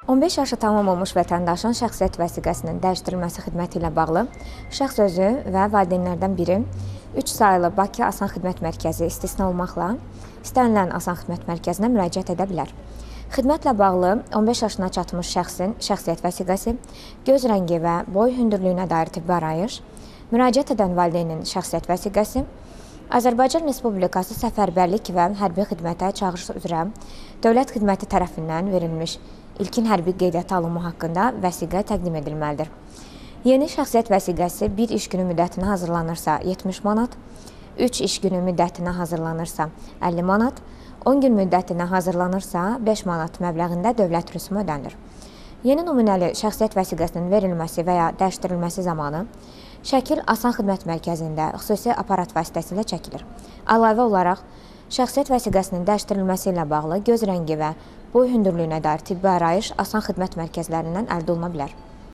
15 yaşı tamam olmuş vətəndaşın şəxsiyyət vəsiqəsinin dəyişdirilməsi xidməti ilə bağlı şəxs özü və valideynlərdən biri 3 sayılı Bakı Asan Xidmət Mərkəzi istisna olmaqla istənilən Asan Xidmət Mərkəzinə müraciət edə bilər. Xidmətlə bağlı 15 yaşına çatmış şəxsin şəxsiyyət vəsiqəsi, göz rəngi və boy hündürlüyünə dair tibbi arayış, müraciət edən valideynin şəxsiyyət vəsiqəsi, Azərbaycan Respublikası Səfərbərlik və Hərbi Xidmətə Çağırış üzrə Dövlət Xidməti tərəfindən verilmiş ilkin hərbi qeydiyyata alınma haqqında vəsiqə təqdim edilməlidir. Yeni şəxsiyyət vəsiqəsi 1 iş günü müddətinə hazırlanırsa 70 manat, 3 iş günü müddətinə hazırlanırsa 50 manat, 10 gün müddətinə hazırlanırsa 5 manat məbləğində dövlət rüsumu ödənilir. Yeni nümunəli şəxsiyyət vəsiqəsinin verilməsi və ya dəyişdirilməsi zamanı şəkil Asan Xidmət Mərkəzində xüsusi aparat vasitəsilə çəkilir. Əlavə olaraq, şəxsiyyət vəsiqəsinin dəyişdirilməsi ilə bağlı göz rəngi və boy hündürlüyünə dair tibbi arayış Asan Xidmət Mərkəzlərindən əldə oluna bilər.